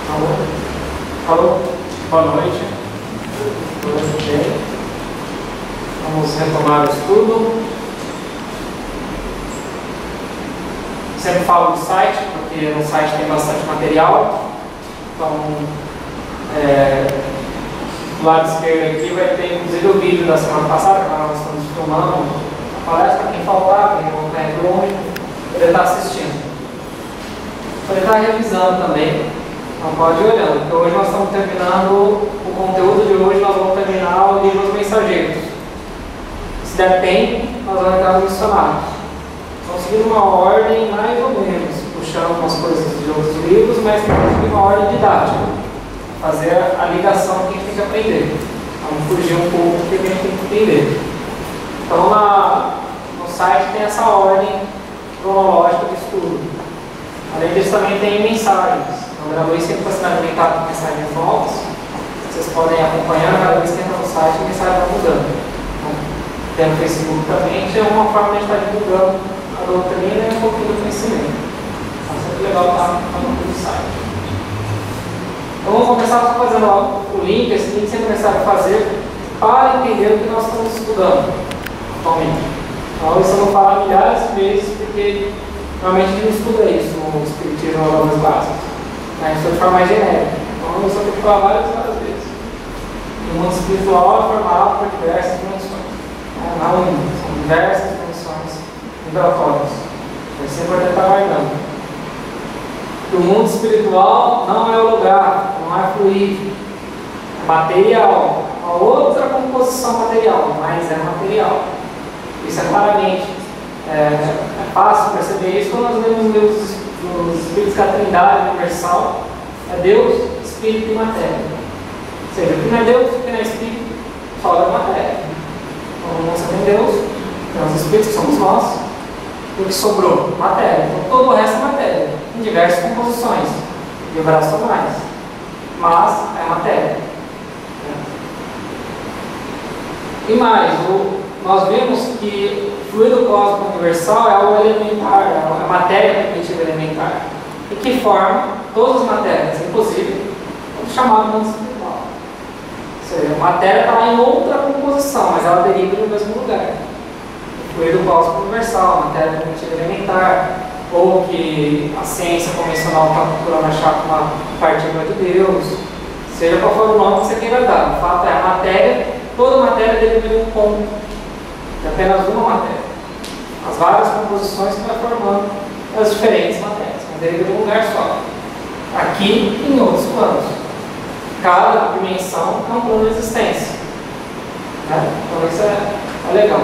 Alô? Alô? Boa noite. Tudo bem? Vamos retomar o estudo. Sempre falo do site, porque no site tem bastante material. Então, do lado esquerdo aqui vai ter inclusive o vídeo da semana passada, que nós estamos filmando. Aparece para quem faltar, quem não está longe, ele está assistindo. Ele está revisando também. Então pode ir olhando, porque hoje nós estamos terminando o conteúdo de hoje, nós vamos terminar o livro dos mensageiros. Se der tempo, nós vamos entrar nos missionários. Então seguindo uma ordem mais ou menos, puxando algumas coisas de outros livros, mas seguindo uma ordem didática. Fazer a ligação que a gente tem que aprender. Vamos fugir um pouco do que a gente tem que entender. Então no site tem essa ordem cronológica de estudo. Além disso também tem mensagens. Então, cada vez que está sendo alimentado com mensagens novas, vocês podem acompanhar, cada vez que entra no site, a mensagem vai mudando. Então, tem no Facebook também, que é uma forma de estar divulgando a doutrina e um pouquinho do conhecimento. Então, é sempre legal estar no site. Então, vamos começar só fazendo o link, esse link sempre é necessário fazer para entender o que nós estamos estudando atualmente. Então, isso eu vou falar milhares de vezes, porque normalmente a gente não estuda isso no Espiritismo ou nas básicas. A gente estuda de forma mais genérica. Então, eu só tenho que falar várias vezes. O mundo espiritual é formado por diversas dimensões. Não uma, são diversas dimensões vibratórias. É sempre importante estar guardando. O mundo espiritual não é o lugar, não é fluido, é material. Uma outra composição material, mas é material. Isso é claramente. É fácil perceber isso quando nós lemos os Espíritos da Trindade Universal. É Deus, Espírito e Matéria. Ou seja, o que não é Deus, o que não é Espírito, sobra matéria. Então não tem Deus, tem os Espíritos que somos nós, e o que sobrou? Matéria. Então todo o resto é matéria, em diversas composições, vibracionais. Mas é matéria. E mais, nós vemos que o fluido cósmico universal é algo elementar, é a matéria primitiva elementar, e que forma todas as matérias, inclusive o chamado mundo espiritual. Ou seja, a matéria está lá em outra composição, mas ela deriva no mesmo lugar. O fluido cósmico universal, a matéria primitiva elementar, ou que a ciência convencional está procurando achar uma partícula de Deus, seja qual for o nome que você queira dar. O fato é a matéria, toda matéria deriva de um ponto, de apenas uma matéria. As várias composições que vai formando as diferentes matérias, mas deriva de um lugar só. Aqui e em outros planos. Cada dimensão é um plano de existência. Então isso é legal.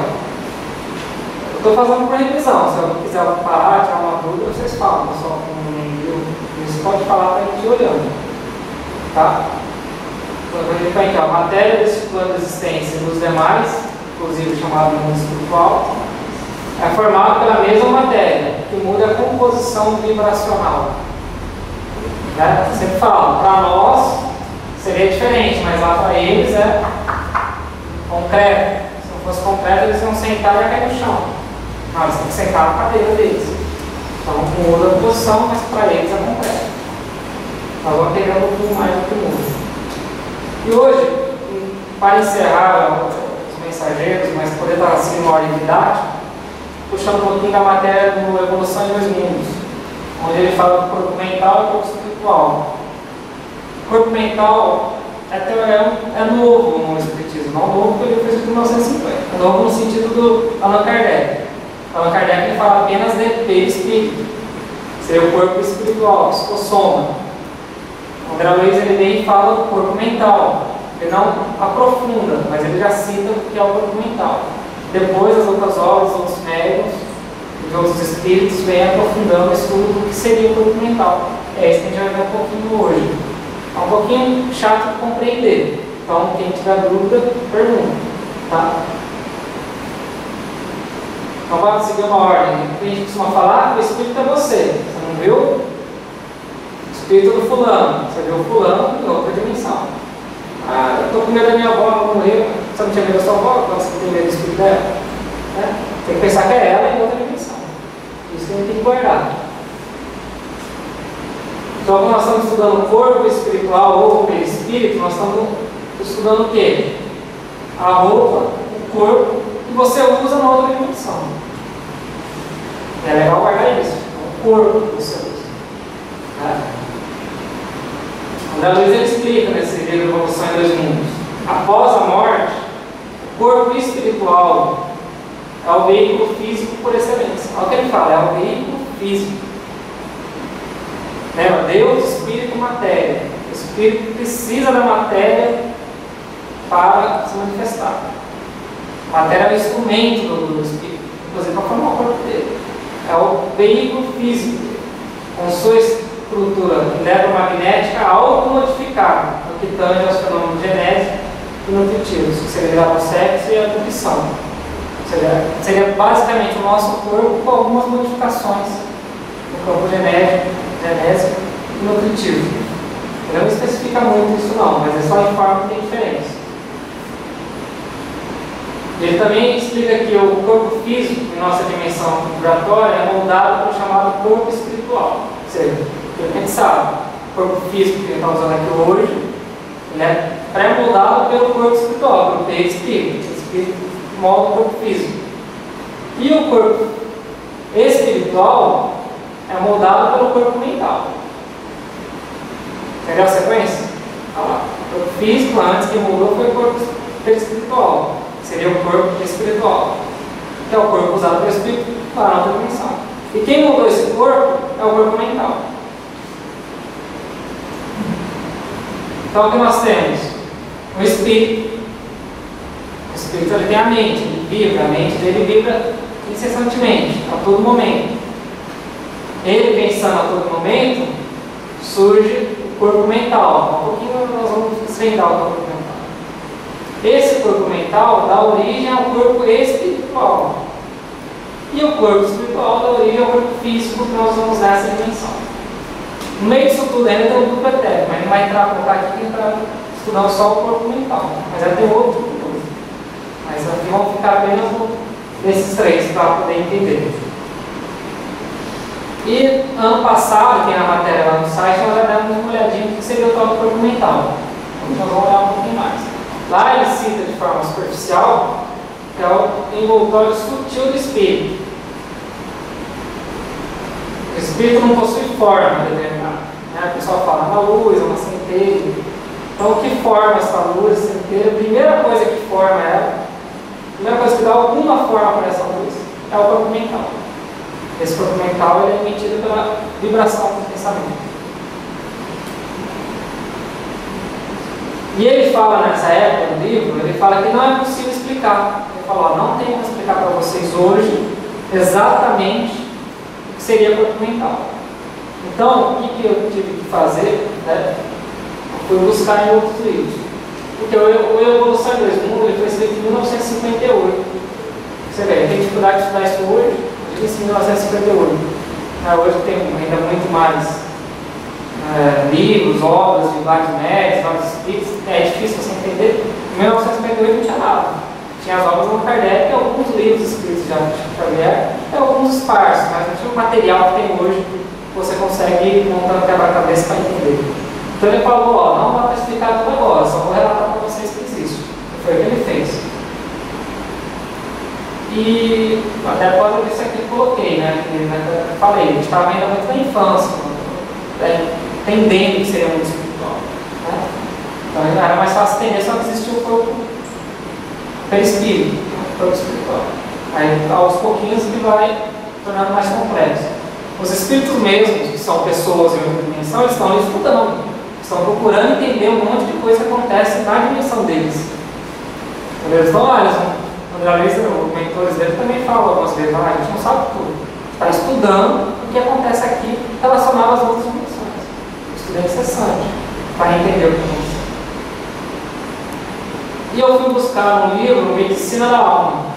Eu estou fazendo por revisão. Se alguém quiser parar, tirar uma dúvida, vocês falam. Pessoal, isso pode falar para a gente ir olhando. Tá? Então, a matéria desse plano de existência e dos demais, inclusive chamado mundo espiritual, é formado pela mesma matéria, que muda a composição vibracional. Eu sempre falo, para nós seria diferente, mas lá para eles é concreto. Se não fosse concreto, eles iam sentar e ia cair no chão. Não, eles têm que sentar na cadeira deles. Então muda a posição, mas para eles é concreto. Nós vamos pegando um pouco mais do que muda. E hoje, para encerrar os mensageiros, mas poder estar assim uma ordem didática, puxando um pouquinho da matéria do Evolução de Dois Mundos, onde ele fala do corpo mental e do corpo espiritual. O corpo mental é novo no Espiritismo, não novo porque ele foi escrito em 1950, é novo no sentido do Allan Kardec. Allan Kardec ele fala apenas de perispírito, seria o corpo espiritual, psicossoma. O André Luiz ele vem e fala do corpo mental, ele não aprofunda, mas ele já cita o que é o corpo mental. Depois as outras obras, os outros médiuns, os outros espíritos vêm aprofundando o estudo do que seria o corpo mental. É isso que a gente vai ver um pouquinho hoje. É um pouquinho chato de compreender. Então, quem tiver dúvida, pergunta. Tá? Então, vamos seguir uma ordem. A gente costuma falar que o espírito é você. Você não viu? O espírito do fulano. Você viu o fulano em outra dimensão. Ah, eu estou com medo da minha avó, ela morreu. Você não tinha medo da sua avó? Você tem medo do espírito dela? Tem que pensar que é ela em outra dimensão. Isso que a gente tem que guardar. Então, quando nós estamos estudando o corpo espiritual ou o perispírito, nós estamos estudando o quê? A roupa, o corpo, que você usa na outra dimensão. É legal guardar isso. O corpo que você usa. André Luiz ele explica nesse livro Evolução em Dois Mundos. Após a morte, o corpo espiritual é o veículo físico por excelência. Olha o que ele fala, é o veículo físico. Lembra? Deus, Espírito e matéria. O Espírito precisa da matéria para se manifestar. A matéria é o instrumento do Espírito, inclusive para formar o corpo dele. É o veículo físico, com sua estrutura eletromagnética automodificada, no que tange aos fenômenos genéticos e nutritivos, que seria o sexo e a nutrição. Seria basicamente o nosso corpo com algumas modificações no campo genético e nutritivo. Ele não especifica muito isso não, mas ele só informa que tem diferença. Ele também explica que o corpo físico, em nossa dimensão vibratória, é moldado pelo chamado corpo espiritual. Ou seja, a gente sabe, o corpo físico que a gente está usando aqui hoje, ele é pré-moldado pelo corpo espiritual, pelo perispírito. O espírito molda o corpo físico. E o corpo espiritual é moldado pelo corpo mental. Entendeu a sequência? Olha lá. O corpo físico, antes que moldou, foi o corpo espiritual. Seria o corpo espiritual, que é o corpo usado pelo espírito para a outra dimensão. E quem moldou esse corpo é o corpo mental. Então o que nós temos? O espírito. O espírito ele tem a mente, ele vibra, a mente dele vibra incessantemente, a todo momento. Ele pensando a todo momento, surge o corpo mental. Um pouquinho nós vamos desvendar o corpo mental. Esse corpo mental dá origem ao corpo espiritual. E o corpo espiritual dá origem ao corpo físico que nós vamos nessa dimensão. No meio disso tudo ainda tem o duplo etérico, mas não vai colocar aqui para estudar só o corpo mental. Mas já tem outro coisa. Mas aqui vamos ficar apenas nesses três para poder entender. E ano passado, tem na matéria lá no site, nós já demos uma olhadinha no que seria o tal do corpo mental. Então nós vamos olhar um pouquinho mais. Lá ele cita de forma superficial que é o envoltório sutil do espírito. O espírito não possui forma determinada. Né? O pessoal fala uma luz, uma centelha. Então o que forma essa luz, centelha? A primeira coisa que forma ela, a primeira coisa que dá alguma forma para essa luz é o corpo mental. Esse corpo mental ele é emitido pela vibração do pensamento. E ele fala nessa época do livro, ele fala que não é possível explicar. Ele fala, ó, não tem como explicar para vocês hoje exatamente o que seria corpo mental. Então, o que eu tive que fazer? Né? Fui buscar em outros livros. Porque o Evolução em Dois Mundos ele foi escrito em 1958. Você vê, tem dificuldade de estudar isso hoje, eu disse em 1958. Hoje tem ainda muito mais livros, obras de vários médicos, vários espíritos, é difícil você entender. Em 1958 não tinha nada. Tinha as obras do Kardec e alguns livros escritos já de Xavier, e alguns esparsos, mas não tinha o material que tem hoje que você consegue ir montando quebra-cabeça para entender. Então ele falou, ó, não dá para explicar tudo agora, só vou relatar para vocês que existe. E foi o que ele fez. E até agora isso aqui que eu coloquei, né? Que eu falei, a gente estava ainda muito na infância, entendendo que seria muito espiritual. Né? Então era mais fácil entender só que existia o corpo perispírito, o corpo espiritual. Aí aos pouquinhos ele vai tornando mais complexo. Os espíritos mesmos, que são pessoas em outra dimensão, eles estão ali estudando, estão procurando entender um monte de coisa que acontece na dimensão deles. Eles estão lá, os mentores dele também falam algumas vezes, a gente não sabe tudo. Está estudando o que acontece aqui relacionado às outras dimensões. Estudo é incessante para entender o que acontece. E eu fui buscar um livro, Medicina da Alma,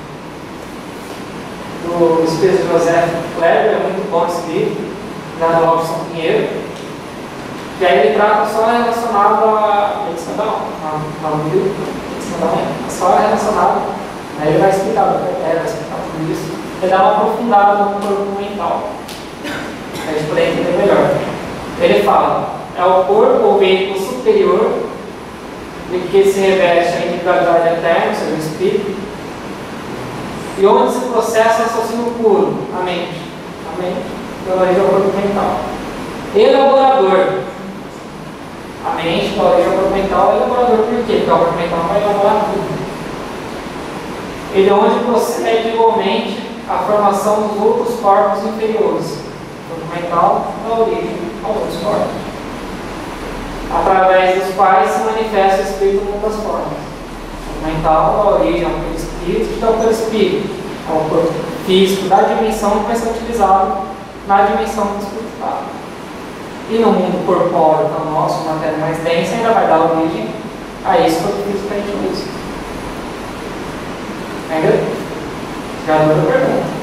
do Espírito José Kleber, é muito bom esse livro, da Robson Pinheiro. E aí ele trata só relacionado à medicina da alma, ao livro, medicina da alma, só relacionado. Aí ele vai explicar o que vai explicar tudo isso. Ele dá uma aprofundada no corpo mental, para a gente poder entender melhor. Ele fala, é o corpo ou veículo superior de que se reveste a individualidade eterna, ou seja, o espírito, e onde se processa o raciocínio puro, a mente. A mente, pela origem ao corpo mental. Elaborador. A mente, pela origem ao corpo mental, é elaborador por quê? Porque o corpo mental vai elaborar tudo. Ele é onde procede igualmente a formação dos outros corpos inferiores. O corpo mental dá origem aos outros corpos, através dos quais se manifesta o espírito em muitas formas. O mental dá origem ao perispírito, que dá o perispírito, ao corpo físico da dimensão que vai ser utilizado na dimensão do espiritual. E no mundo corpóreo, que é o nosso, matéria mais densa, ainda vai dar origem a esse corpo físico que a gente usa. Ainda? Já deu a pergunta.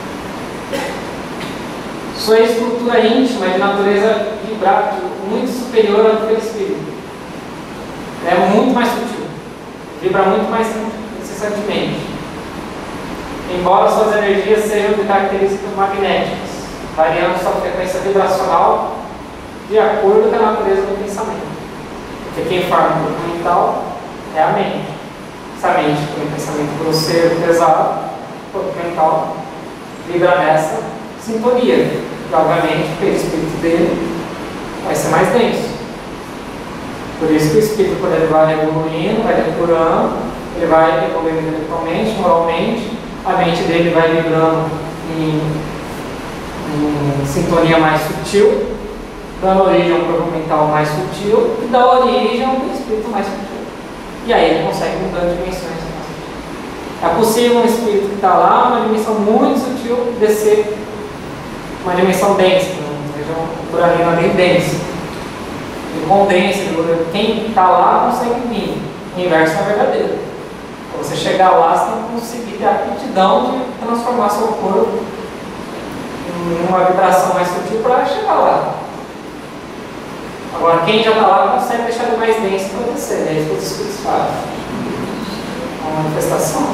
Sua estrutura íntima é de natureza vibrátil, muito superior ao do perispírito. É muito mais sutil, vibra muito mais incessantemente. Embora suas energias sejam de características magnéticas, variando sua frequência vibracional de acordo com a natureza do pensamento. Porque quem forma o corpo mental é a mente. Essa mente tem um pensamento grosseiro, pesado, o corpo mental vibra nessa sintonia. E, obviamente, o perispírito dele vai ser mais denso. Por isso que o espírito, quando ele vai evoluindo, vai depurando, ele vai evoluindo intelectualmente, moralmente, a mente dele vai vibrando em sintonia mais sutil, dando origem a um corpo mental mais sutil e dá origem a um espírito mais sutil. E aí ele consegue mudar de dimensões. É possível um espírito que está lá, uma dimensão muito sutil, descer uma dimensão densa, uma região pluralina bem densa. Ele condensa, quem está lá consegue vir. O inverso é verdadeiro. Para você chegar lá, você tem que conseguir ter a aptidão de transformar seu corpo em uma vibração mais sutil para chegar lá. Agora, quem já está lá consegue deixar ele mais denso para descer. É isso que os espíritos fazem. Uma manifestação.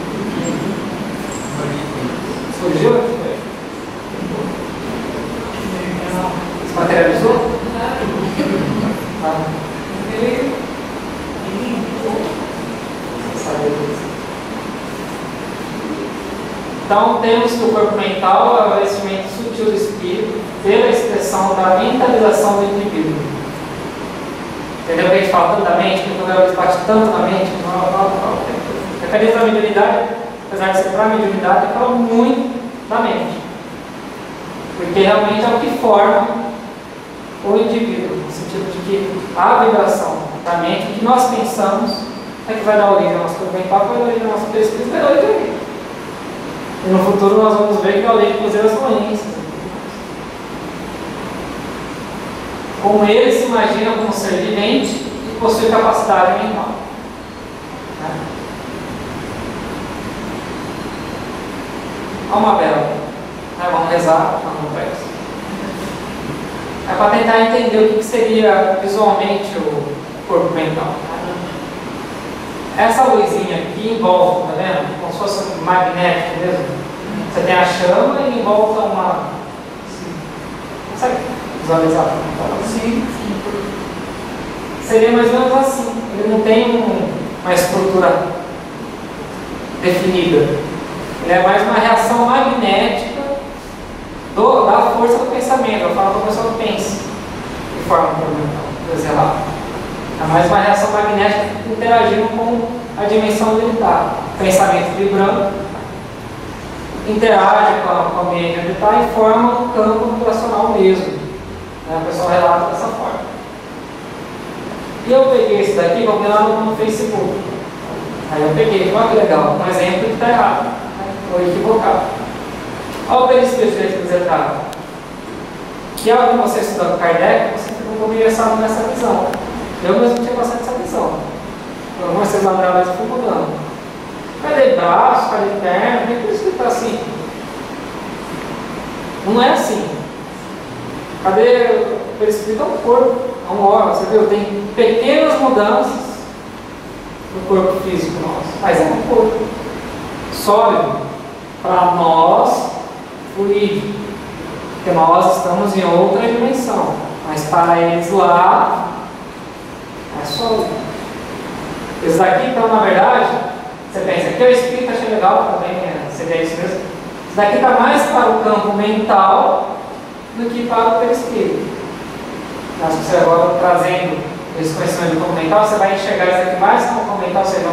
Surgiu? Se materializou? Então, temos que o corpo mental é o vestimento sutil do espírito pela expressão da mentalização do indivíduo. Entendeu que a gente fala tanto da mente, porque quando ela bate tanto na mente, a referência da mediunidade, apesar de ser para a mediunidade, fala muito da mente. Porque realmente é o que forma o indivíduo, no sentido de que a vibração da mente, o que nós pensamos, é que vai dar origem ao nosso corpo mental, vai dar origem ao nosso espírito, vai dar origem a ele. E no futuro nós vamos ver que dá origem, inclusive, as doenças. Como ele se imagina como ser vivente e possui capacidade mental. Olha uma bela. Vamos rezar, vamos ver. É para tentar entender o que seria visualmente o corpo mental. Essa luzinha aqui em volta, tá vendo? Como se fosse magnético mesmo. Você tem a chama e em volta uma. Consegue visualizar? Sim. Seria mais ou menos assim. Ele não tem uma estrutura definida. Ele é mais uma reação magnética da força do pensamento. Eu falo para a pessoa que pense de forma mental, é mais uma reação magnética interagindo com a dimensão onde ele está. O pensamento vibrando, interage com o ambiente onde está e forma um campo vibracional mesmo. A pessoa relata dessa forma. E eu peguei esse daqui, vou ver lá no Facebook. Aí eu peguei, olha que legal, um exemplo que está errado, ou equivocado. Olha o perispírito desetado. Que ao que você estudando Kardec, você ficou começando nessa visão. Eu mesmo tinha bastante essa visão. Eu comecei a andar mais e fui mudando. Cadê braço, cadê perna? Por isso que está assim. Não é assim. Cadê o perispírito? É um corpo, é um órgão. Você viu? Tem pequenas mudanças no corpo físico nosso, mas é um corpo sólido. Para nós, fluido. Porque nós estamos em outra dimensão. Mas para eles lá, é só um. Esses daqui, então, na verdade, você pensa, aqui é o espírito, achei legal também, seria isso mesmo. Isso daqui está mais para o campo mental do que para o perispírito. Acho que você agora trazendo esse conhecimento do campo mental, você vai enxergar isso aqui mais como campo mental, seja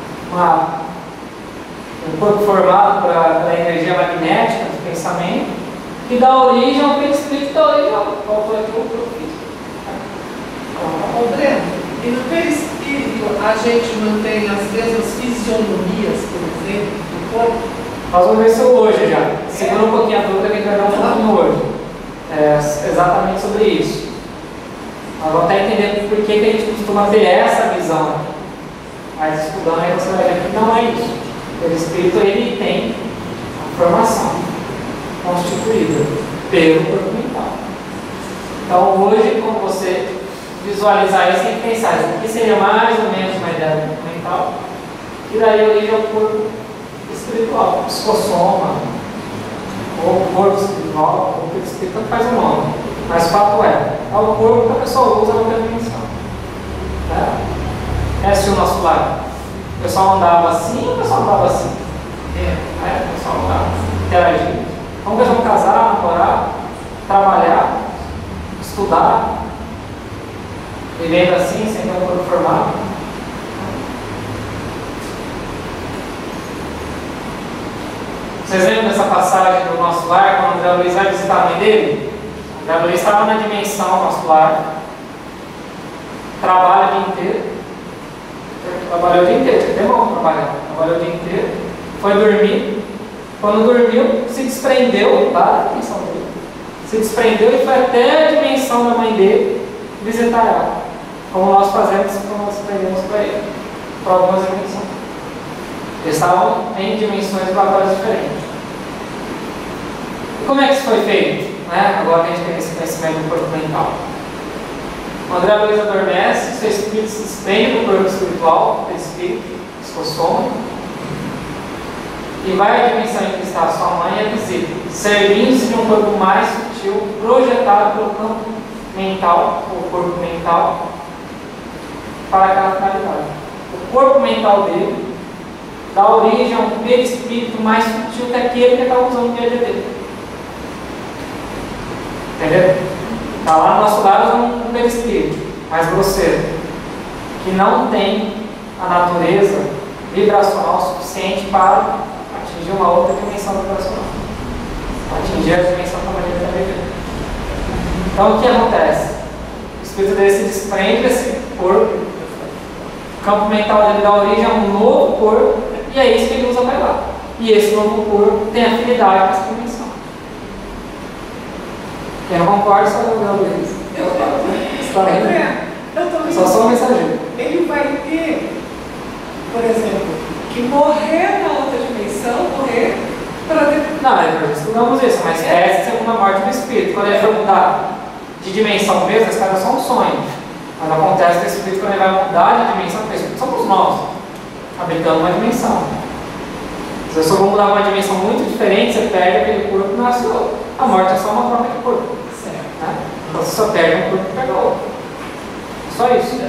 um corpo formado pela energia magnética do pensamento, que dá origem ao perispírito, dá origem ao corpo físico. Breno, e no perispírito a gente mantém as mesmas fisionomias, por exemplo, do corpo? Nós vamos ver isso hoje já. Segura um pouquinho a dúvida que a gente vai dar um pouquinho hoje. Exatamente sobre isso. Nós vamos até entender por que a gente costuma ter essa visão aqui. Mas estudando aí você vai ver que não é isso. O perispírito ele tem a formação constituída pelo corpo mental. Então hoje, quando você visualizar isso, tem que pensar, isso aqui seria mais ou menos uma ideia do corpo mental, que daria origem ao corpo espiritual, psicossoma, ou corpo espiritual, ou perispírito, tanto faz o nome. Mas o fato é o corpo que a pessoa usa na outra dimensão. Esse é o nosso lar. O pessoal andava assim ou o pessoal andava assim? O pessoal andava interagindo. Como que eles vão casar, namorar, trabalhar, estudar, vivendo assim, sem ter um corpo formado? Vocês lembram dessa passagem do nosso lar, quando o André Luiz vai visitar a mãe dele? O André Luiz estava na dimensão nosso lar, trabalha o dia inteiro. Trabalhou o dia inteiro, demorou para trabalhar. Trabalhou o dia inteiro, foi dormir. Quando dormiu, se desprendeu da dimensão dele. Se desprendeu e foi até a dimensão da mãe dele visitar ela. Como nós fazemos quando nós aprendemos para ele, para algumas dimensões. Eles estavam em dimensões vibratórias diferentes. E como é que isso foi feito? Agora que a gente tem esse conhecimento do corpo mental. O André Luiz adormece, seu espírito se desprende do corpo espiritual, do espírito, psicossoma, e vai à dimensão em que está a sua mãe e a visita, servindo-se de um corpo mais sutil, projetado pelo campo mental, ou corpo mental, para aquela finalidade. O corpo mental dele dá origem a um perispírito mais sutil que aquele que está usando o dia a dia dele. Entendeu? Está lá no nosso lado um perispírito mais grosseiro, que não tem a natureza vibracional suficiente para atingir uma outra dimensão vibracional, para atingir a dimensão que a maneira está vivendo. Então o que acontece? O espírito dele se desprende desse corpo, o campo mental dele dá origem a um novo corpo, e é isso que ele usa para ir lá. E esse novo corpo tem afinidade com essa dimensão. Quem não concorda, só não deu isso. Só sou um mensageiro. Ele vai ter, por exemplo, que morrer na outra dimensão, morrer para ter. Não, nós estudamos isso, mas essa é a segunda morte do espírito. Quando ele for mudar de dimensão mesmo, esse cara é só um sonho. Mas acontece que o espírito, quando ele vai mudar de dimensão, porque somos nós, habitando uma dimensão. Se eu só vou mudar uma dimensão muito diferente, você perde aquele corpo e nasce outro. A morte é só uma troca de corpo. Então você só perde um corpo e pega outro. Só isso.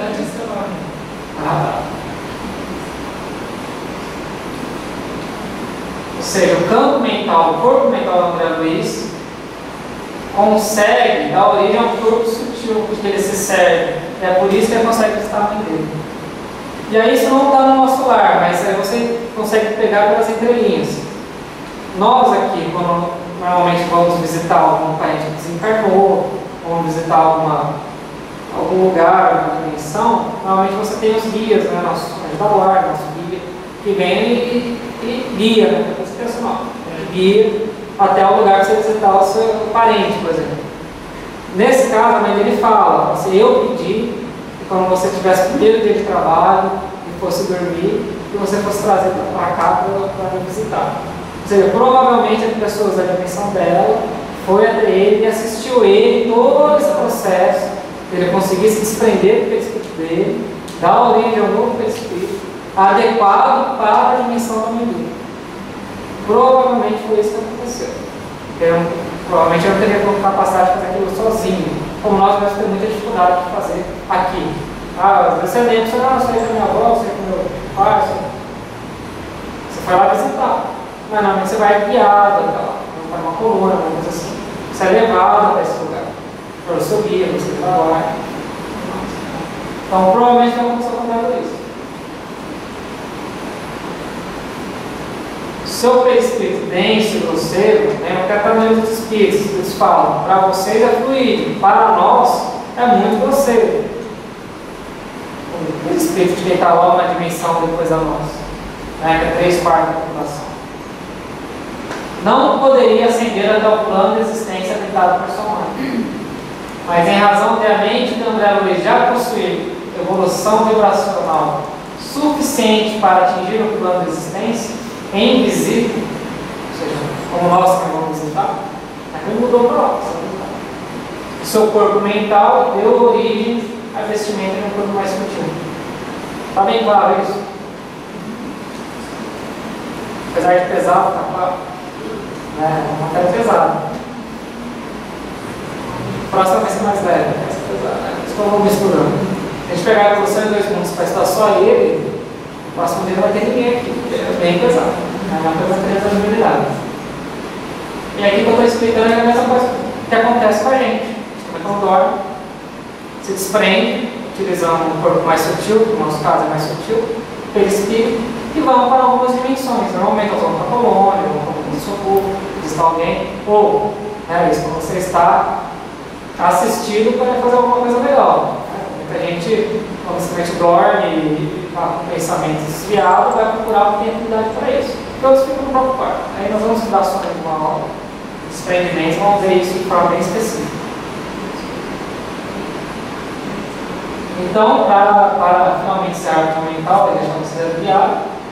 Ou seja, o campo mental, o corpo mental do André Luiz consegue dar origem a um corpo sutil de que ele se serve. É por isso que ele consegue visitar a mãe dele. E aí isso não está no nosso lar, mas você consegue pegar pelas entrelinhas. Nós aqui, quando normalmente vamos visitar algum parente que desencarnou, vamos visitar algum lugar, alguma dimensão, normalmente você tem os guias, nosso anjo da guarda, nosso guia, que vem e guia, esse personal, guia até o lugar que você visitar o seu parente, por exemplo. Nesse caso, a mãe dele fala, eu pedi que quando você tivesse o primeiro dia de trabalho e fosse dormir, que você fosse trazer para cá para me visitar. Ou seja, provavelmente as pessoas da dimensão dela foi até ele e assistiu ele todo esse processo, ele conseguir se desprender do perispírito dele, dar origem ao novo perispírito, adequado para a dimensão da mãe dele. Provavelmente foi isso que aconteceu. Provavelmente eu não teria capacidade de fazer aquilo sozinho. como nós vamos ter muita dificuldade de fazer aqui. Às vezes você lembra, você não sei com a minha avó, sei com meu pai, você foi lá visitar. Mas normalmente você vai guiado, vai uma coluna, uma coisa assim. Você é levado para esse lugar, pelo seu guia, você trabalha. Então provavelmente não aconteceu com nada disso. Seu perispírito denso e grosseiro, lembra que até no livro dos espíritos, eles falam, para vocês é fluido, para nós é muito grosseiro. O perispírito de quem está lá uma dimensão depois da nossa, né, que é 3/4 da população. Não poderia ascender até o plano de existência habitado por sua mãe. Mas em razão de a mente de André Luiz já possuir evolução vibracional suficiente para atingir o plano de existência, em invisível, ou seja, como nós que vamos visitar, aquilo mudou para nós. Seu corpo mental deu origem à vestimenta de um corpo mais sutil. Está bem claro isso? Apesar de pesado, está claro? É uma matéria pesada. A próxima vai ser mais leve, mais pesada. Isso que eu vou misturando. A gente pegar a evolução em 2 mundos para estar só ele, o próximo dia não vai ter ninguém aqui, porque é bem pesado. É uma coisa de transibilidade. E aqui que eu estou explicando é a mesma coisa que acontece com a gente. Quando dorme, se desprende, utilizando um corpo mais sutil, que no nosso caso é mais sutil, perispírito, e vão para algumas dimensões. Normalmente nós vamos para a colônia, vamos para o socorro, visitar alguém, ou isso, quando você está assistido para fazer alguma coisa legal. Muita gente, quando simplesmente dorme e está com pensamento desviado, vai procurar o que tem atividade para isso. E outros ficam no próprio quarto. Aí nós vamos estudar sobre uma aula de desprendimento, vamos ver isso de forma bem específica. Então, para finalmente ser arte mental, e deixar você desviado,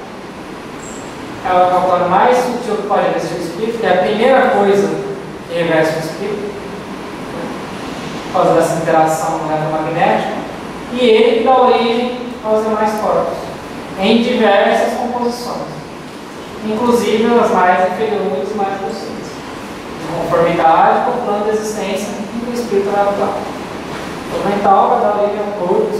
é o plano mais sutil que pode revestir o espírito, que é a primeira coisa que reveste o espírito, por causa dessa interação eletromagnética, e ele que dá origem aos demais corpos, em diversas composições, inclusive as mais inferiores e mais possíveis, de conformidade com o plano de existência em que o espírito vai atuar. O mental vai dar origem ao corpo,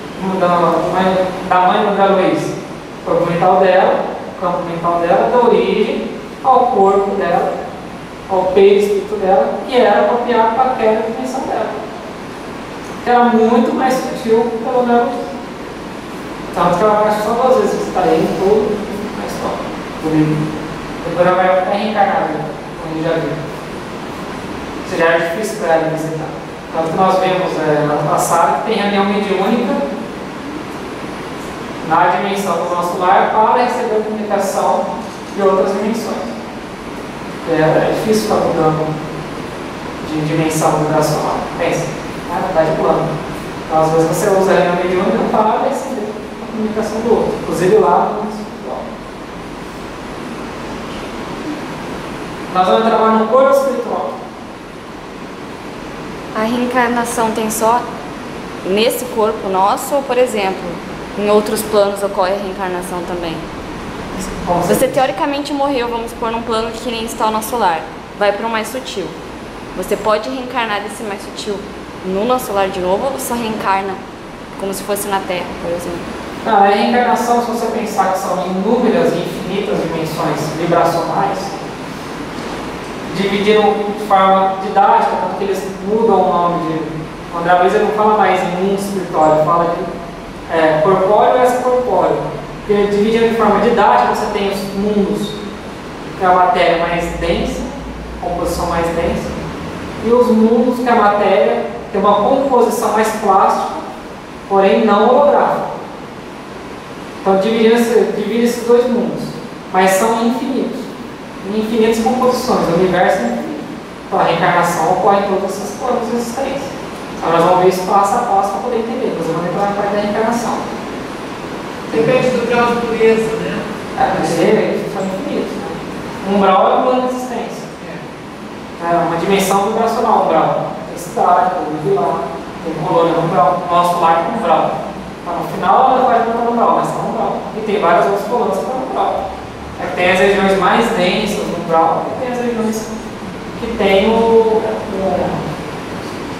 da mãe do André Luiz, o corpo mental dela, o campo mental dela dá origem ao corpo dela, ao perispírito dela, que era apropriado para aquela dimensão dela. Era muito mais sutil pelo André Luiz. Tanto que ela vai só 2 vezes visitar ele todo, mas só. Depois ela vai até reencarnar, como a gente já viu. Seja, é difícil para ela visitar. Tanto que nós vemos no passado que tem reunião mediúnica na dimensão do nosso lar para receber a comunicação de outras dimensões. É difícil ficar mudando de dimensão vibracional. Pensa, está de plano. Então, às vezes você usa a reunião mediúnica para receber a comunicação do outro, inclusive lá no espiritual. Nós vamos trabalhar no corpo espiritual. A reencarnação tem só nesse corpo nosso ou, por exemplo, em outros planos ocorre a reencarnação também? Você teoricamente morreu, vamos supor, num plano que nem está o nosso lar. Vai para o mais sutil. Você pode reencarnar desse mais sutil no nosso lar de novo ou só reencarna como se fosse na Terra, por exemplo? Não, a reencarnação, se você pensar que são inúmeras e infinitas dimensões vibracionais, dividiram de forma didática, tanto que eles mudam o nome de... O André Luiz não fala mais em mundo espiritual, ele fala de corpóreo e extracorpóreo. Porque dividiram de forma didática, você tem os mundos, que é a matéria mais densa, composição mais densa, e os mundos, que é a matéria tem uma composição mais plástica, porém não holográfica. Então divide esses 2 mundos, mas são infinitos. Infinitas composições, o universo é infinito. Então a reencarnação ocorre em todas essas formas de existência. Então nós vamos ver isso passo a passo para poder entender, mas vamos entrar na parte da reencarnação. Depende do grau de pureza, né? Mas eles são infinitos. Né? Um umbral é um plano de existência. É uma dimensão vibracional, umbral. Tem cidade, tem lá, tem colônia no umbral, nosso lar é umbral. Então, no final ela vai para o umbral, mas está no umbral. E tem várias outras colônias para o umbral. Tem as regiões mais densas do umbral e tem as regiões que tem os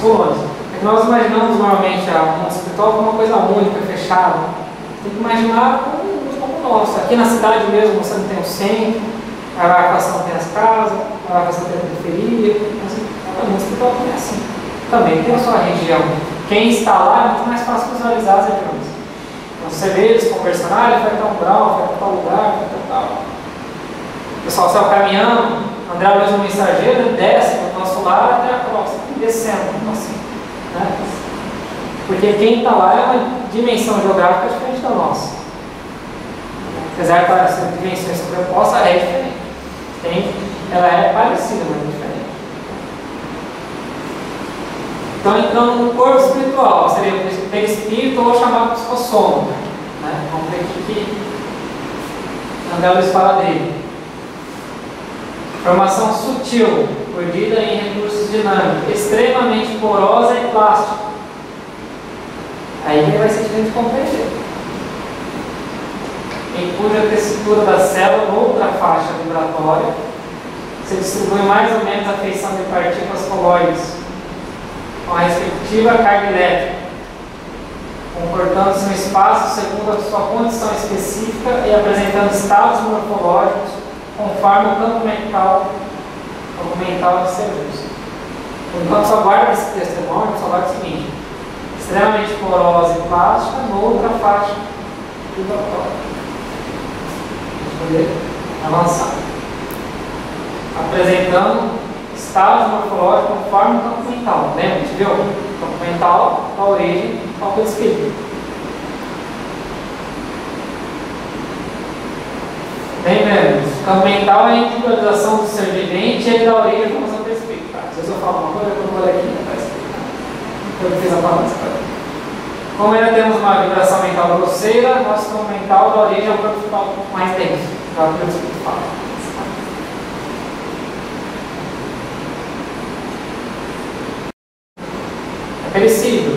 colônias. É que nós imaginamos normalmente o mundo espiritual como uma coisa única, fechada. Tem que imaginar como o nosso. Aqui na cidade mesmo você não tem o centro, a evacuação tem as casas, a evacuação tem a periferia. O mundo espiritual também é assim. Também tem a sua região. Quem está lá é muito mais fácil visualizar as regiões. Então você vê eles conversando, ele vai para um grau, vai para tal lugar, vai para tal. O pessoal saiu caminhando, André Luiz, o mensageiro, desce do nosso lado até a costa, descendo, assim, né? Porque quem está lá é uma dimensão geográfica diferente da nossa. Apesar de essa dimensão sobreposta, é diferente. Ela é parecida, mas é diferente. Então, entrando no corpo espiritual, seria o perispírito ou chamado psicossoma. Né? Vamos ver o que André Luiz fala dele. Formação sutil, urdida em recursos dinâmicos, extremamente porosa e plástica. Aí ele vai ser difícil de compreender. Em cuja tessitura da célula, outra faixa vibratória, se distribui mais ou menos a feição de partículas colóides, com a respectiva carga elétrica, comportando-se no espaço segundo a sua condição específica e apresentando estados morfológicos conforme o campo mental de serviço. Enquanto só guarda esse testemunho, só guarda o seguinte: extremamente porosa e plástica, noutra faixa vibratória. Vamos poder avançar. Apresentando estados morfológicos conforme o campo mental. Lembra? A gente viu? O campo mental, a origem, ao perispírito. Lembrando, o campo mental é a individualização do ser vivente e ele dá origem à formação do perispírito. Tá? Se eu falar uma coisa, eu vou ler aqui, não vai explicar. Eu fiz a palavra. Como ainda temos uma vibração mental grosseira, nosso campo mental dá origem ao corpo espiritual um pouco mais denso. É o que o Espírito fala. Perecível.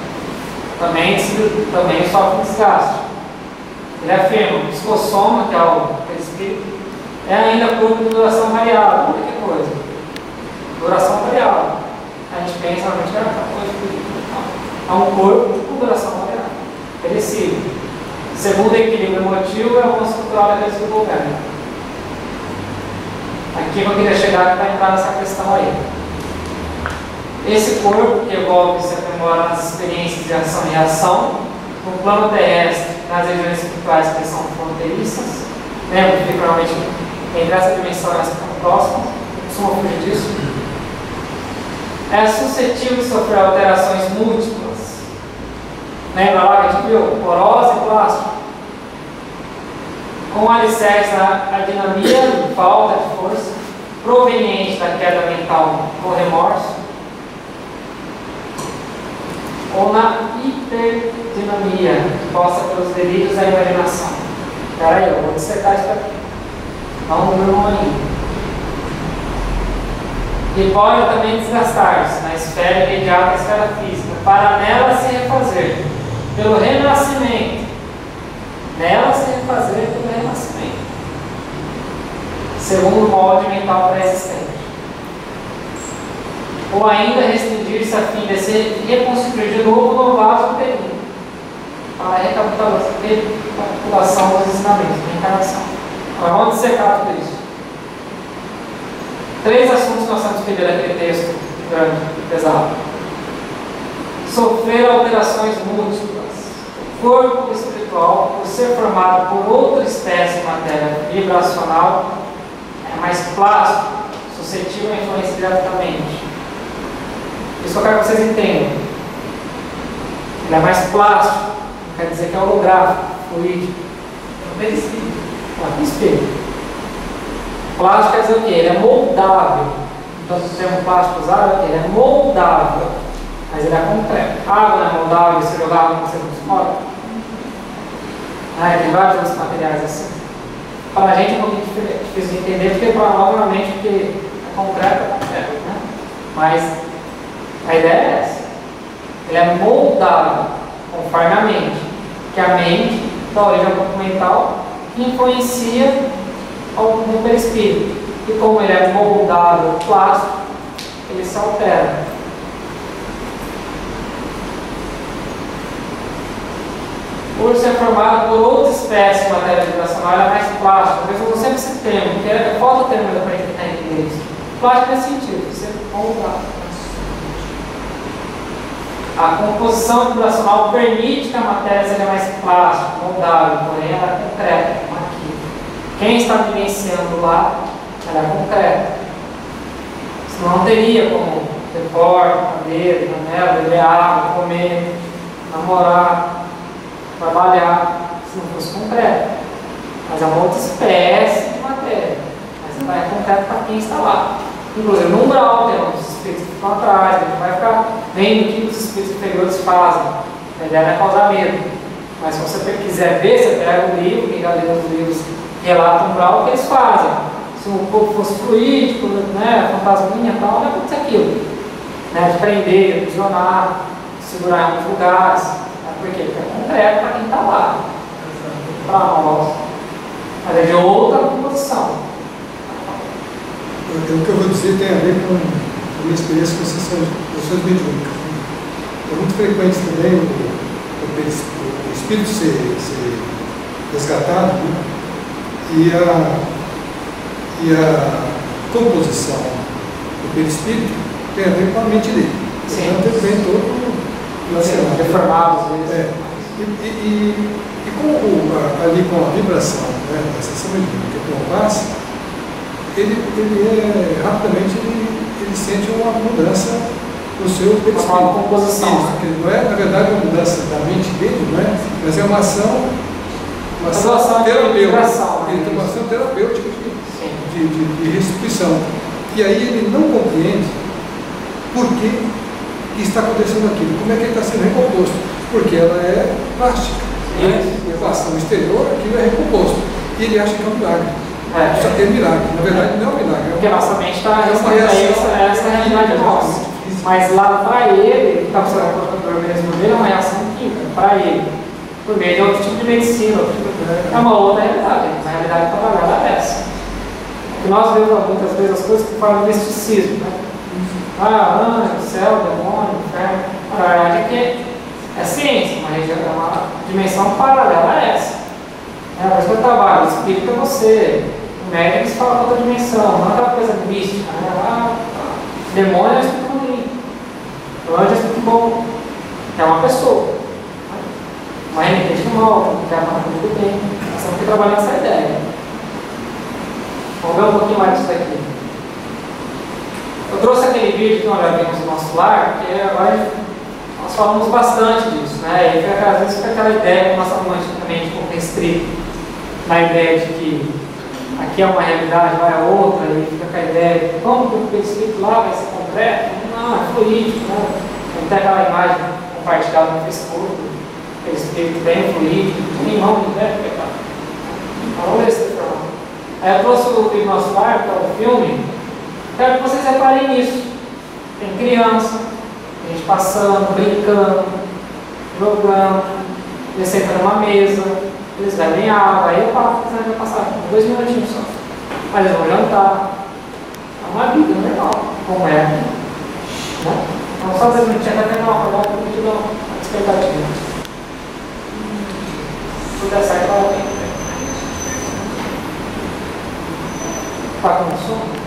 Também sofre um desgaste. Ele afirma que o psicossoma, que é o perispírito, é ainda corpo de duração variável. Olha que coisa. Duração variável. A gente pensa realmente que é uma coisa que é um corpo com duração variável. Perecível. Segundo o equilíbrio emotivo, é o construtor daqueles que governam. Aqui eu queria chegar para entrar nessa questão aí. Esse corpo que evolve e se aprimora nas experiências de ação e reação, no plano terrestre, nas regiões espirituais que são fronteiriças, lembra que realmente entre essa dimensão e essa tão próxima, não costuma fugir disso, é suscetível de sofrer alterações múltiplas. Lembra lá que a gente viu? Porosa e plástica. Com alicerce na dinamia, falta de força, proveniente da queda mental ou remorso, ou na hiperdinamia, posta pelos delírios da imaginação. Espera aí, eu vou dissertar isso aqui. Vamos ver uma linha. E pode também desgastar-se na esfera imediata à esfera física, para nela se refazer pelo renascimento. Nela se refazer pelo renascimento, segundo o molde mental pré-existente. Ou ainda restringir-se a fim de se reconstituir de novo no vaso uterino, para a recapitulação dos ensinamentos, reencarnação. Agora vamos dissecar tudo isso. 3 assuntos que nós temos que ver naquele texto grande e pesado. Sofrer alterações múltiplas. O corpo espiritual, por ser formado por outra espécie de matéria vibracional, é mais plástico, suscetível à influência diretamente. Isso que eu quero que vocês entendam. Ele é mais plástico, não quer dizer que é holográfico, fluídico. É um perispírito. Plástico quer dizer o quê? Ele é moldável. Então, se o termo plástico usado, é o quê? Ele é moldável, mas ele é concreto. A água não é moldável, você jogar água no centro dos poros. Tem vários outros materiais assim. Para a gente é um pouquinho difícil de entender, porque para nós, normalmente, porque é concreto, né? Mas a ideia é essa. Ele é moldável conforme a mente, que a mente dá origem ao corpo mental, que influencia no perispírito. E como ele é moldável, plástico, ele se altera. por ser formada por outras espécies de matéria vibracional, ela é mais plástica. Talvez eu sempre esse termo, porque falta termo para a gente entender isso. Plástico nesse sentido, você moldar. A composição vibracional permite que a matéria seja mais plástica, moldável, porém ela é concreta, como aqui. Quem está vivenciando lá, ela é concreta. Senão não teria como ter porta, cadeira, janela, beber água, comer, namorar, trabalhar, se não fosse concreto. Mas é uma outra espécie de matéria. Mas ela é concreta para quem está lá. Inclusive no umbral tem uns espíritos que ficam atrás, a gente vai ficar vendo o que os espíritos inferiores fazem. A ideia não é causar medo. Mas se você quiser ver, você pega o livro, quem já leu os livros relata o umbral, o que eles fazem. Se o corpo fosse fluídico, né, fantasminha e tal, não é acontecer aquilo. Né, de prender, de aprisionar, de segurar em alguns lugares. Por quê? Porque é concreto para quem está lá. Para nós. Mas é de outra composição. O que eu vou dizer tem a ver com a minha experiência com sessões mediúnicas. É muito frequente também o espírito ser resgatado, né? E a composição do perispírito tem a ver com a mente dele. Sim. Então tem todo relacionado. Deformado às vezes. E como ali com a vibração, né, da sessão mediúnica que o passe, ele rapidamente ele sente uma mudança no seu perispírito. Uma composição. Isso, não é, na verdade, uma mudança da mente dele, não é? Mas é uma ação terapêutica. Ele tem uma ação terapêutica de restituição. E aí ele não compreende por que está acontecendo aquilo, como é que ele está sendo recomposto. Porque ela é plástica. A ação exterior, aquilo é recomposto. E ele acha que é um milagre. Só que é milagre. Na verdade, não é um milagre. Porque a nossa mente está essa realidade nossa. Mas lá para ele, que está observando o organismo dele, é uma reação química. Para ele. Por meio de outro tipo de medicina. É uma outra realidade. Uma realidade trabalhada é essa. Porque nós vemos muitas vezes as coisas que falam do misticismo. Né? Anjo, céu, demônio, inferno. Na verdade é que é ciência, é uma dimensão paralela a essa. É por isso que eu trabalho, o espírito é você. O médico fala outra dimensão, não é aquela coisa mística. Né? Demônio é um espírito ruim. O anjo é um espírito bom. É uma pessoa. Uma remetente do mal, que quer matar muito bem. Nós temos que trabalhar essa ideia. Vamos ver um pouquinho mais disso aqui. Eu trouxe aquele vídeo que nós já vimos no nosso lar, porque agora nós falamos bastante disso, né? E às vezes fica aquela ideia, que nós estamos antigamente um pouco restrito, na ideia de que aqui é uma realidade, lá é outra, e fica com a ideia de como que o espírito lá vai ser concreto? Não, é fluídico, né? Tem aquela imagem compartilhada no Facebook, aquele espírito bem fluídico, nem mão de deve pegar. Vamos ver se tem problema. Aí eu trouxe o vídeo nosso lar, que é o filme. Quero que vocês reparem nisso. Tem criança, tem gente passando, brincando, jogando, eles sentam numa mesa, eles bebem água, aí eu paro, vai passar 2 minutinhos só. Mas eles vão jantar. É uma vida normal, como é aqui. Né? Então só 2 minutinhos até terminar uma acordar, eu vou dar uma expectativa. Se tudo der certo, vai bem. Tá com sono?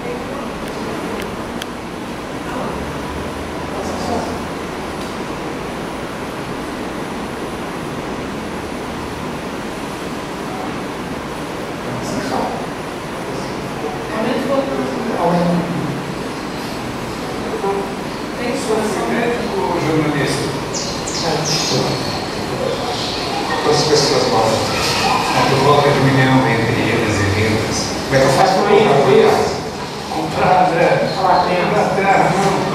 Quantas pessoas moram por volta de 1 milhão entre idas e vindas? Como é que eu faço para comprar? Comprar terra,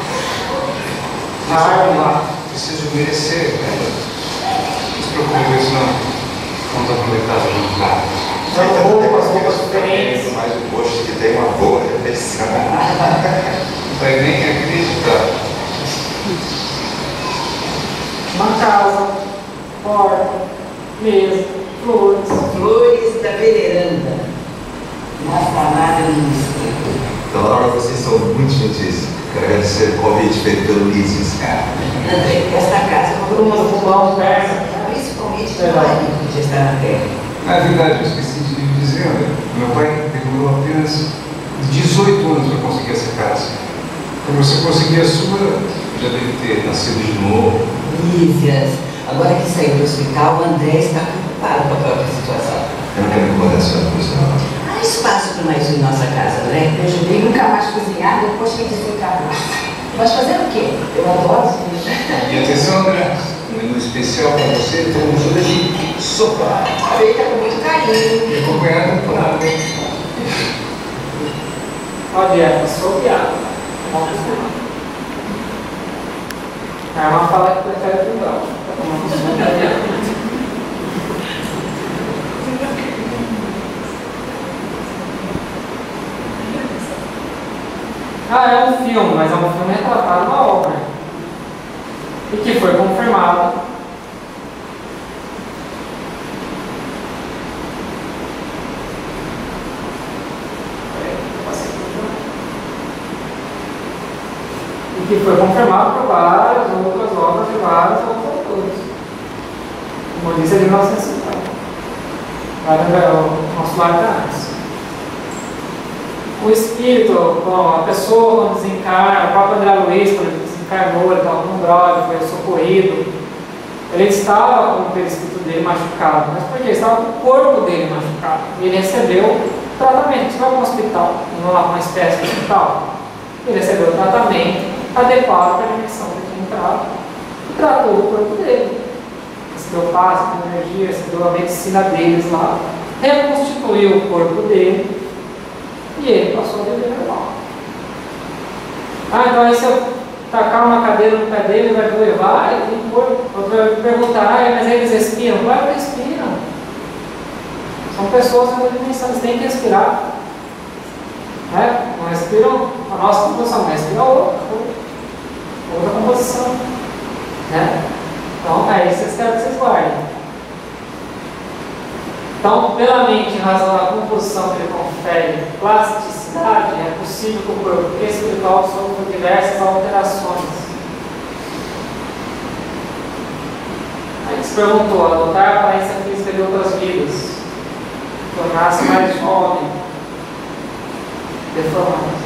não. Preciso merecer, né? Não se preocupe com isso, não. Vamos aproveitar o jantar. Roupas diferentes. Mas o posto que tem uma boa refeição. Não vai nem acreditar. Uma casa, porta, mesa, flores. Flores da veneranda. Nossa amada ministra. Então, Laura, vocês são muito gentis. Quero agradecer o convite feito pelo Lízios, cara. André, esta casa é uma Todo mundo com mãos, pernas. principalmente exatamente que o marido já está na Terra. Na verdade, eu esqueci de dizer, meu pai demorou apenas 18 anos para conseguir essa casa. Para você conseguir a sua, já deve ter nascido de novo. Lísias, agora que saiu do hospital, o André está preocupado com a própria situação. Eu não quero incomodar a senhora com isso, não. Há espaço para mais um em nossa casa, não é? Eu ajudei nunca mais cozinhar depois que desencarnou. Mas fazer o quê? Eu adoro isso. E atenção, André, um menu especial para você, temos hoje sopa. Feita com muito carinho. E acompanhada com nada, hein? Olha, é sopa e água. Vamos lá. A irmã fala que prefere o grau. Tá tomando sopa e água. É um filme, mas é um filme retratado na obra. E que foi confirmado por várias outras obras de vários outros autores. Como disse, é de 1950. O nosso lar está antes. O espírito, a pessoa quando desencarna, o próprio André Luiz, quando ele desencarnou, ele estava num grau, foi socorrido, ele estava com o perispírito dele machucado. Mas por quê? Ele estava com o corpo dele machucado. E ele recebeu tratamento. Você vai para um hospital, não lá uma espécie de hospital. Ele recebeu o tratamento adequado para a dimensão que ele tinha entrado e tratou o corpo dele. Recebeu paz, energia, recebeu a medicina deles lá, reconstituiu o corpo dele. E ele passou a viver normal. Então aí se eu tacar uma cadeira no pé dele, vai doer? Vai, tem corpo. Outro vai perguntar, mas eles respiram? Claro que respiram. São pessoas com dimensão, eles têm que respirar. Não respiram a nossa composição, mas respiram outra composição. Então, é isso que vocês guardem. Então, pela mente, em razão da composição que ele confere plasticidade, é possível que o corpo espiritual sofra diversas alterações. Aí se perguntou, adotar a aparência física de outras vidas, tornar-se mais jovem, deformado.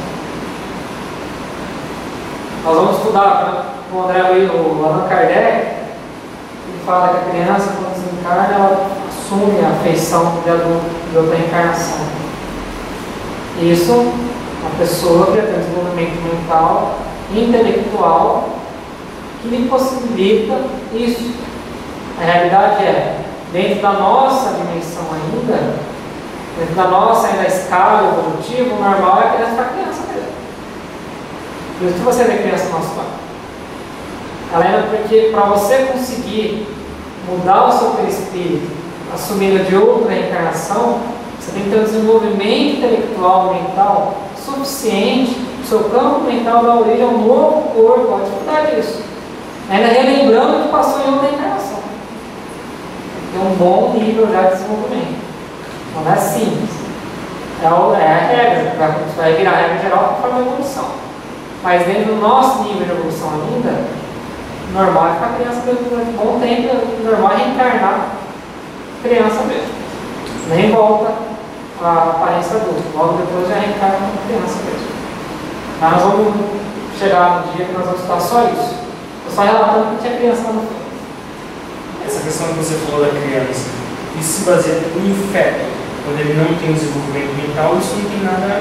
Nós vamos estudar com o André Luiz, o Allan Kardec, ele fala que a criança, quando desencarna, ela assume a feição de adulto de outra encarnação. Isso, uma pessoa que tem desenvolvimento mental e intelectual que lhe possibilita isso. A realidade é, dentro da nossa dimensão ainda, dentro da nossa ainda escala evolutiva, o normal é a criança para criança mesmo. Por isso que você vê criança no nosso lar. Ela porque para você conseguir mudar o seu perispírito, assumindo de outra reencarnação, você tem que ter um desenvolvimento intelectual, mental suficiente, o seu campo mental dá origem a um novo corpo, a dificuldade disso. Ainda relembrando que passou em outra reencarnação. Tem um bom nível já de desenvolvimento. Não é simples. É a regra, vai virar a regra geral conforme a evolução. Mas dentro do nosso nível de evolução ainda, normal é ficar criança durante um bom tempo, normal é reencarnar criança mesmo. Nem volta a aparência adulta. Logo depois já reencarna como criança mesmo. Mas nós vamos chegar no dia que nós vamos estudar só isso. Eu só relatando que tinha criança lá no fundo. Essa questão que você falou da criança, isso se baseia no feto. Quando ele não tem desenvolvimento mental, isso não tem nada.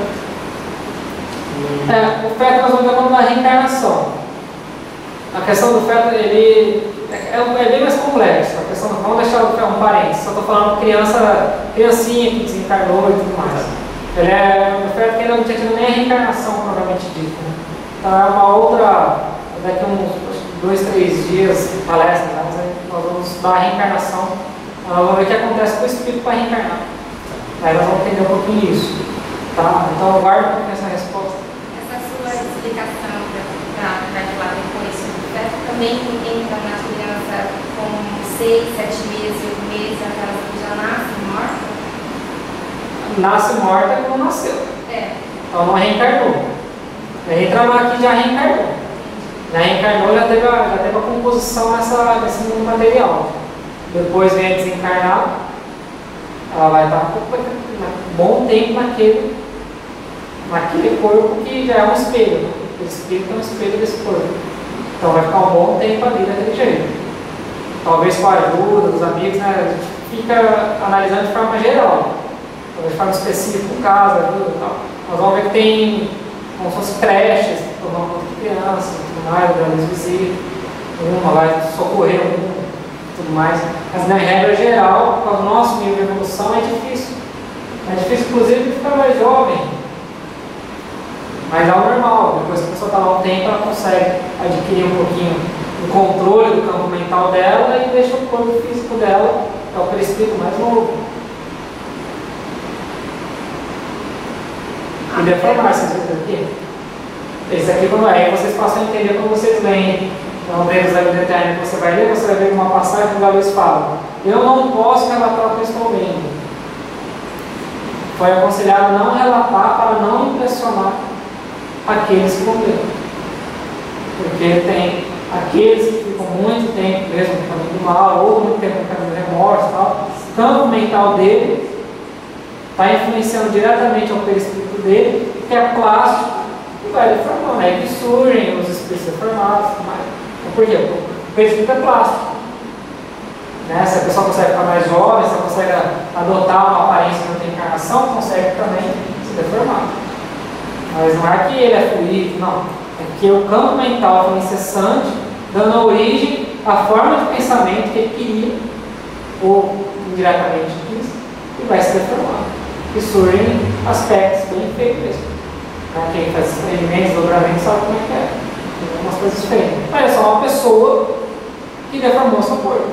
O feto nós vamos ver quando na reencarnação. A questão do feto, ele é bem mais complexo. A questão, vamos deixar um parênteses, só estou falando criancinha que desencarnou e tudo mais. Ele é um feto que ainda não tinha tido nem a reencarnação, propriamente dita. Então é uma outra, daqui a uns 2, 3 dias, palestra, nós vamos estudar a reencarnação. Nós vamos ver o que acontece com o espírito para reencarnar. Aí nós vamos entender um pouquinho isso. Tá? Então guarda um pouquinho essa resposta. Essa sua explicação para falar depois sobre o feto também entra na criança com 6, 7 meses, 8 meses, aquelas que já nascem morta? Nasce morta e não nasceu. Então não reencarnou. Entra aqui já reencarnou. Já reencarnou, já teve a composição desse mundo material. depois vem a desencarnar, ela vai estar um bom tempo naquele corpo que já é um espelho. O espírito é um espelho desse corpo. Então vai ficar um bom tempo ali daquele jeito. Talvez com a ajuda dos amigos, né? A gente fica analisando de forma geral. Talvez de forma específica, o caso, ajuda e tal. Nós vamos ver que tem como se fosse creches, tomar conta de crianças, tudo mais, dar visita, uma vai socorrer um, tudo mais. Mas na regra geral, com o nosso nível de evolução é difícil. É difícil, inclusive, ficar mais jovem. Mas é o normal, depois que a pessoa está lá um tempo, ela consegue adquirir um pouquinho do controle do campo mental dela e deixa o corpo físico dela, que é o perispírito mais novo. E deformar, vocês viram aqui? Esse aqui, quando aí vocês passam a entender como vocês leem. Então, dentro da vida eterna que você vai ler, você vai ver uma passagem que o Luiz fala: eu não posso relatar o que estou vendo. Foi aconselhado não relatar para não impressionar aqueles que vão ver. Porque tem aqueles que ficam muito tempo mesmo no caminho do mal, ou muito tempo no caminho do remorso e tal. O campo mental dele está influenciando diretamente ao perispírito dele, que é plástico, e vai deformando. Aí que surgem os espíritos deformados. Por quê? O perispírito é plástico. Né? Se a pessoa consegue ficar mais jovem, se ela consegue adotar uma aparência de outra encarnação, consegue também se deformar. Mas não é que ele é fluido, não. É que o campo mental foi incessante, dando origem à forma de pensamento que ele queria, ou indiretamente quis, e vai se deformar. E surgem aspectos bem feios mesmo. Quem faz experimentos, dobramentos, sabe como é que é. Tem algumas coisas feias. Mas é só uma pessoa que deformou seu corpo.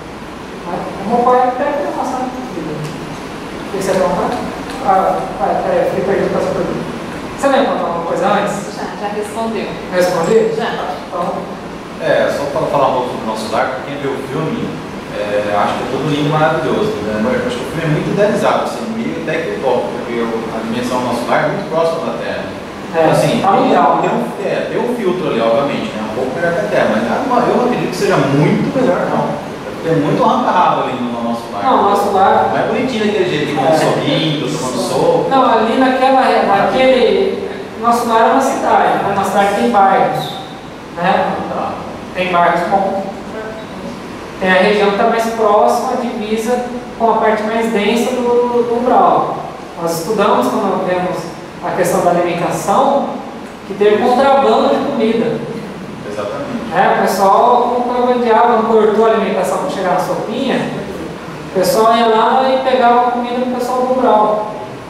O meu pai até tem uma passagem de vida. O que você vai contar? Peraí, eu fiquei perdido com essa pergunta. Você lembra contar alguma coisa antes? Já respondeu. Respondeu? Já. Então, só para falar um pouco sobre o Nosso Lar, quem viu o filme, acho que é todo lindo e maravilhoso. Né? Eu acho que o filme é muito idealizado, assim, meio até que top, porque a dimensão do Nosso Lar é muito próxima da Terra. Assim, tem um filtro ali, obviamente, né? Um pouco melhor que a Terra, mas eu não acredito que seja muito melhor, não. Tem muito arranca-rabo ali no Nosso Lar. não, o Nosso Lar. Não é bonitinho daquele jeito, sorrindo, tomando sopa. Não, ali naquele. Nosso Lar é uma cidade, né? Nossa cidade tem bairros. Né? Tem bairros bons. Tem a região que está mais próxima, divisa com a parte mais densa do umbral. Nós estudamos, quando vemos a questão da alimentação, que teve contrabando de comida. Exatamente. O pessoal contrabandeava, não cortou a alimentação para chegar na sopinha, o pessoal ia lá e pegava a comida do pessoal do umbral.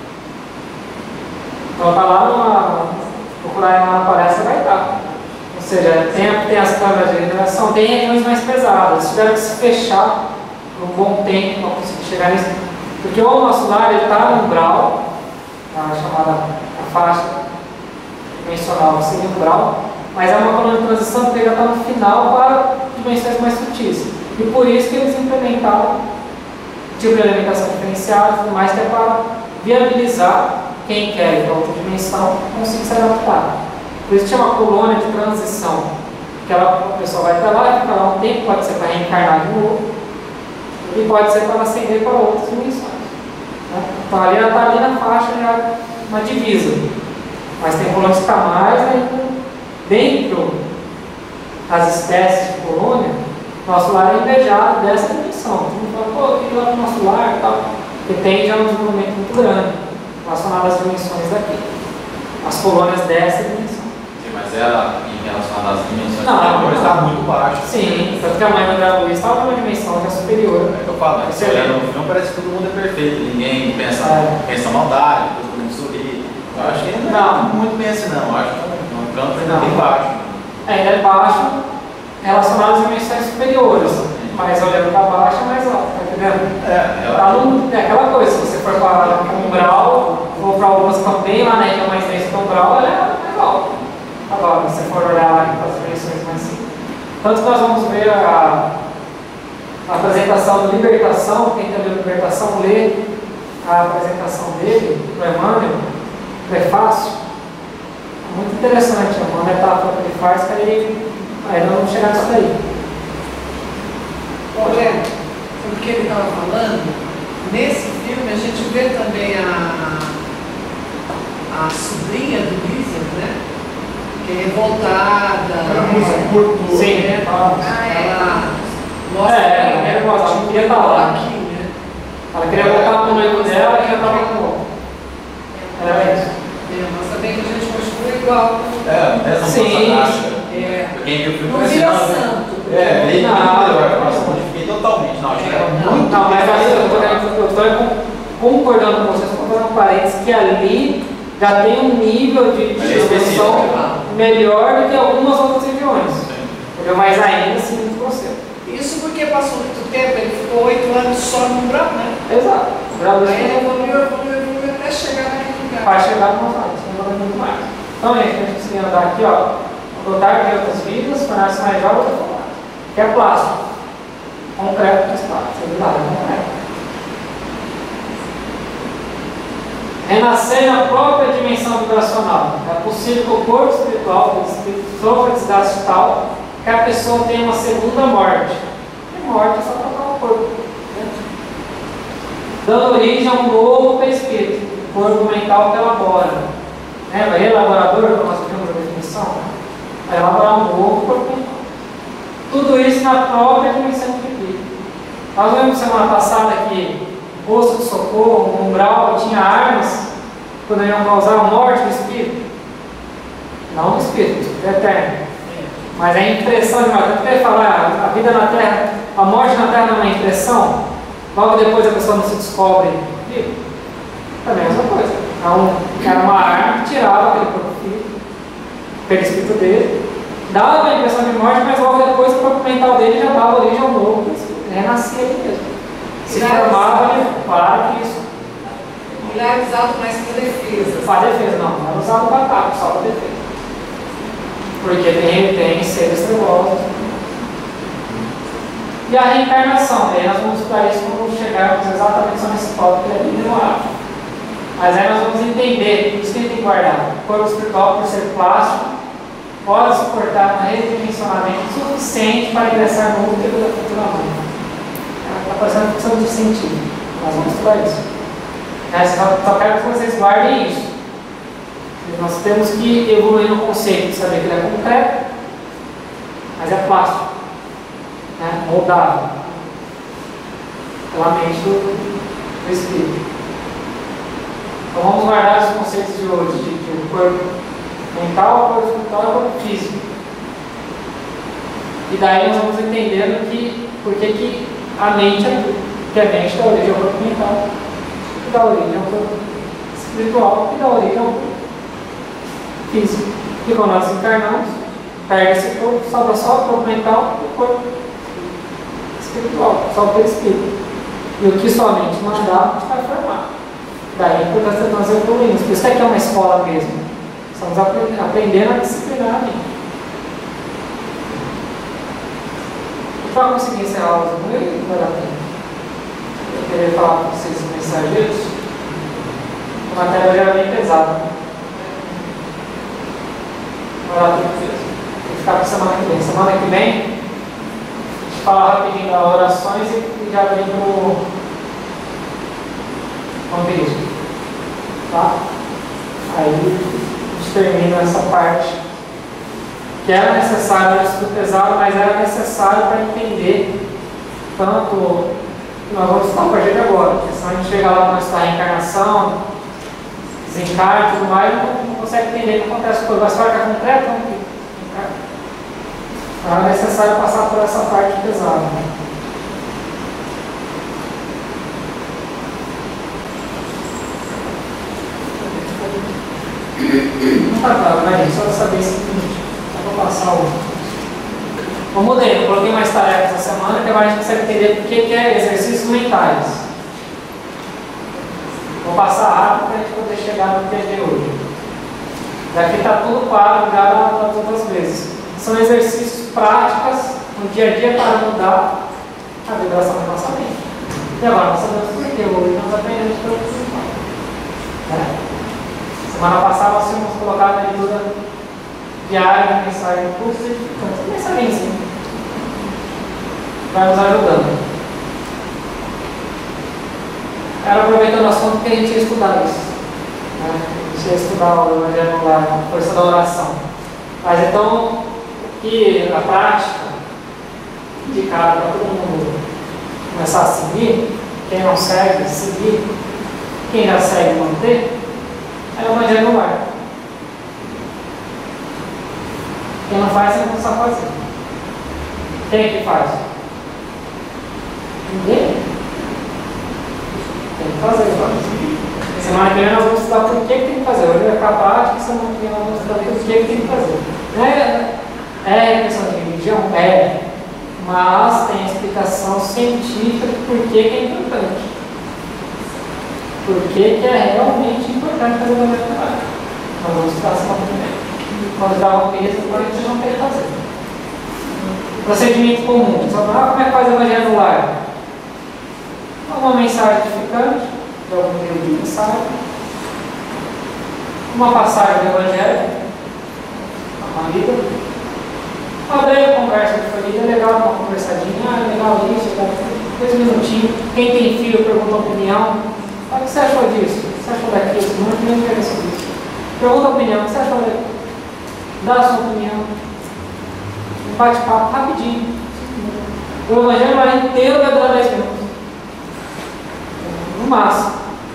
Então está lá procurar lá na palestra, vai estar. Ou seja, tem as câmeras de regeneração, tem regiões mais pesadas, eles tiveram que se fechar por um bom tempo para conseguir chegar nisso. Porque o Nosso Lar está no umbral, a chamada faixa dimensional seria umbral, mas é uma coluna de transição que já está no final para dimensões mais sutis. E por isso que eles implementaram tipo de alimentação diferenciada e tudo mais, que é para viabilizar quem quer ir para outra dimensão conseguir se adaptar. Por isso chama colônia de transição. Que a pessoa vai para lá, fica lá um tempo, pode ser para reencarnar de novo, e pode ser para ascender para outras dimensões. Né? Então ali ela está ali na faixa, já uma divisa. Mas tem colônias que estão mais ainda dentro das espécies de colônia. Nosso lar é invejado dessa dimensão. Todo mundo fala, pô, que lá no Nosso Lar e tal. Porque tem já um desenvolvimento muito grande relacionado às dimensões daqui. As colônias dessa dimensão. Sim, mas ela, em relação às dimensões não, está muito baixa. Sim, tanto que a mãe do André Luiz estava numa dimensão que é superior. É que eu falo, você olhando no filme parece que todo mundo é perfeito, ninguém pensa maldade, todo mundo sorri. Eu acho que não é muito bem assim, não. Eu acho que o campo ainda é bem baixo. Ainda é baixo relacionado às dimensões superiores, mas olhando para baixo é mais alto, tá entendendo? É aquela coisa, se você for para um umbral, ou para algumas também lá na região mais densa do umbral, ela é mais alta. Agora, se você for olhar lá para as dimensões mais simples. Tanto que nós vamos ver a apresentação do Libertação, quem tem a Libertação lê a apresentação dele, do Emmanuel, prefácio. Muito interessante, é uma metáfora que ele faz que aí nós vamos chegar nisso daí. Bom, gente, que ele estava falando, nesse filme a gente vê também a sobrinha do Lizard, né? Que é revoltada. Sim, ela mostra ela queria estar lá. aqui, né? Ela queria voltar pro noivo dela e já estava com o outro. Era isso. Mostra bem que a gente continua igual. Essa Sim. Quem viu o filme Não parece vira nada. santo. Ele Não. modifiquei totalmente. Não, achei que era muito. Não, mas ali eu estou concordando com vocês, estou fazendo um parênteses que ali já tem um nível de resolução melhor do que algumas outras regiões. Entendeu? Mas ainda assim muito grosseiro. Isso porque passou muito tempo, ele ficou 8 anos só no grau, né? Exato. O grau Aí ele evoluiu até chegar naquele lugar. vai chegar no nosso lado, vai muito mais. Então, gente, a gente conseguiu andar aqui, ó. Dotar de outras vidas, tornar-se mais jovem, que é plástico. Concreto que espaço, é verdade, concreto. Renascer na própria dimensão vibracional. É possível que o corpo espiritual, o espírito, sofra desgaste tal que a pessoa tenha uma segunda morte. E morte é só trocar o corpo. Né? Dando origem a um novo perispírito, o corpo mental que elabora. Lembra? Elaborador, como nós temos a definição? Vai elaborar um novo corpo mental. Tudo isso na própria dimensão de vida. Nós vimos semana passada que posto de socorro, um umbral, tinha armas que poderiam causar a morte do espírito. Não do espírito, do espírito é eterno. Mas a impressão de morte, eu queria falar, a vida na Terra, a morte na Terra não é uma impressão, logo depois a pessoa não se descobre vivo. Também é a mesma coisa. Era uma arma que tirava aquele corpo físico, aquele espírito dele, dava a impressão de morte, mas logo depois o corpo mental dele já dava origem ao novo, renascia ele mesmo. Se formava para isso. Ele era usado mais para defesa. Para defesa, não era usado para ataque, só para defesa. Porque tem seres trevosos. E a reencarnação, aí nós vamos estudar isso quando chegarmos exatamente só nesse tópico que é bem demorado. Mas aí nós vamos entender, isso que a gente tem que guardar. O corpo espiritual, por ser plástico, pode suportar um redimensionamento suficiente para ingressar no útero da futura mãe. Está parecendo ficção de sentido. Nós vamos estudar isso. Mas só quero que vocês guardem isso. Nós temos que evoluir no conceito de saber que ele é concreto, mas é plástico, né? Moldável pela mente do espírito. Então vamos guardar os conceitos de hoje, de corpo mental, corpo espiritual e corpo físico. E daí nós vamos entendendo por que a mente é tudo. Que a mente dá origem ao corpo mental, que dá origem ao corpo espiritual, que dá origem ao corpo físico. E quando nós encarnamos, perde esse corpo, sobra só o corpo mental e o corpo espiritual, só o perispírito. E o que sua mente mandar, a gente vai formar. Daí a importância de nós evoluirmos. Por isso que aqui é uma escola mesmo. Estamos aprendendo a disciplinar a mente. Para conseguir encerrar os números, vai dar tempo. Eu queria falar com vocês mensageiros. A matéria já é bem pesada. Vai dar tempo mesmo. Tem que ficar para semana que vem. Semana que vem, a gente fala rapidinho das orações e já vem para o vampirismo. Tá? Aí a gente termina essa parte. Que era necessário, era estudo pesado, mas era necessário para entender tanto, nós vamos estudar a partir de agora, porque senão a gente chega lá para estudar a reencarnação, desencarne e tudo mais, não consegue entender o que acontece com a história que é concreta, não fica. Então era necessário passar por essa parte pesada. Né? Não está claro, né, gente? Só para saber o seguinte. Vou passar o. Eu mudei, eu coloquei mais tarefas essa semana, que agora a gente consegue entender o que é exercícios mentais. Vou passar rápido para a gente poder chegar no dia de hoje. Daqui está tudo claro já das outras vezes. São exercícios práticos no dia a dia para mudar a vibração da nossa mente. E agora nós sabemos por que hoje nós aprendemos pelo principal. Semana passada nós tínhamos colocado a leitura diária, mensagem, curso edificante. Mensagem sim. Vai nos ajudando. era aproveitando o assunto que a gente ia estudar isso. Né? A gente ia estudar o Evangelho no Lar, a força da oração. Mas então, que a prática indicada para todo mundo começar a seguir, quem não segue, seguir, quem já segue, manter, é o Evangelho no Lar. Quem não faz, tem que começar a fazer. Quem é que faz? Ninguém. Tem que fazer. Semana que vem nós vamos estudar por que tem que fazer. Hoje vai ficar prática, semana que vem nós vamos estudar por que tem que fazer. É questão de religião? É. Mas tem explicação científica de por que é importante. Por que é realmente importante fazer o Evangelho no Lar. Nós vamos estudar semana que vem. Quando dá uma peça, agora a gente não quer fazer. Procedimento comum. Só como é que faz o Evangelho no Lar? Uma mensagem edificante, de algum livro de mensagem. Uma passagem do Evangelho, uma vida. Uma breve conversa de família, é legal uma conversadinha, legal isso, 2 minutinhos. Quem tem filho pergunta a opinião. O que você achou disso? O que você achou daquilo? Não tem interesse nisso. Pergunta a opinião, o que você achou daquilo? Dá a sua opinião. Um bate-papo rapidinho. O Evangelho lá inteiro vai durar 10 minutos. No máximo.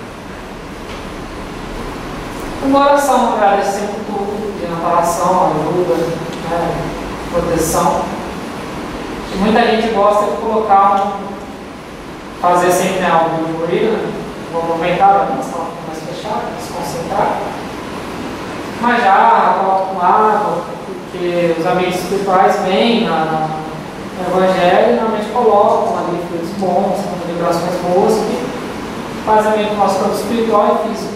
Uma oração, agradecendo tudo, de amparação, ajuda, né, proteção. E muita gente gosta de colocar fazer sempre algo de corrida, né? Vou aumentar a questão mais fechada, se concentrar. Mas já coloco com água, porque os amigos espirituais vêm no Evangelho e normalmente colocam ali frutos bons, vibrações boas que fazem bem para o nosso corpo espiritual e físico.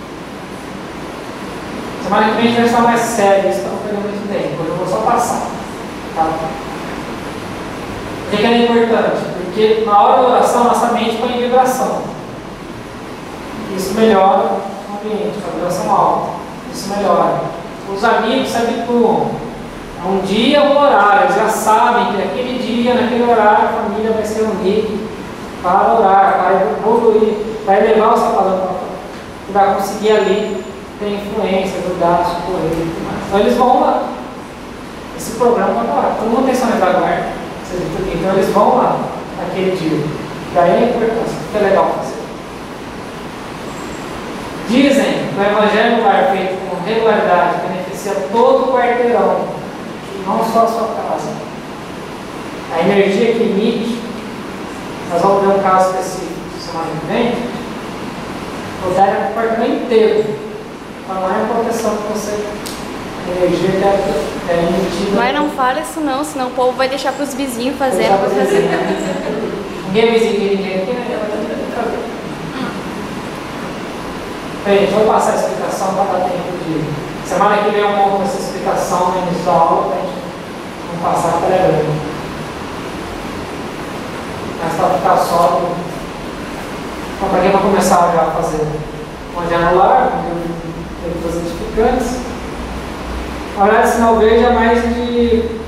Semana que vem a gente vai estar mais sério, isso para não perder muito tempo, hoje eu vou só passar. Tá? Por que é importante? Porque na hora da oração nossa mente põe em vibração. Isso melhora o ambiente, a vibração alta. Isso melhora. Os amigos se habituam. Um dia, um horário, eles já sabem que naquele dia, naquele horário, a família vai se reunir para orar, vai evoluir, vai levar o seu palavra e vai conseguir ali ter influência, ajudar, socorrer e tudo mais. Então eles vão lá. Esse programa vai lá. Todo mundo tem sonho da guarda. Então eles vão lá naquele dia. Daí a importância, que é legal fazer. Dizem que o Evangelho no Lar feito com regularidade beneficia todo o quarteirão, não só a sua casa. A energia que emite, nós vamos ver um caso específico semana que vem, protege o quarteirão inteiro. Então não é proteção que você. A energia que é emitida. Mas não fala isso não, senão o povo vai deixar para os vizinhos fazer. Ninguém é vizinho de ninguém aqui, né? Bem, vou passar a explicação para dar tempo de. Semana que vem eu monto essa explicação no início da aula para a gente não passar para ela. Mas para ficar só. Então, para quem vai começar já a fazer o Evangelho no Lar, livros edificantes, a hora de sinal verde é mais de